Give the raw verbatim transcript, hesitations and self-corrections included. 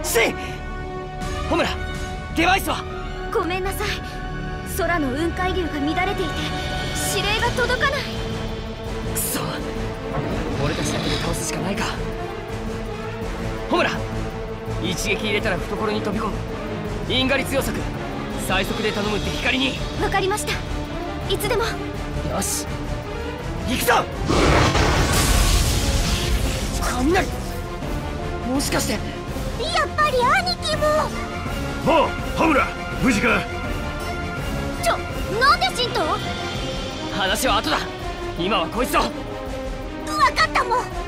シン、ホムラ、デバイスは？ ごめんなさい。空の雲海流が乱れていて指令が届かない。 くそ、俺たちだけで倒すしかないか。ホムラ、一撃入れたら懐に飛び込む。因果率予測最速で頼むって光に。 わかりました。いつでも。 よし、行くぞ。雷、もしかして。 やっぱり兄貴も。 おう、ホムラ、無事か？ ちょ、なんでシンと？ 話は後だ。今はこいつと。 わかったもん。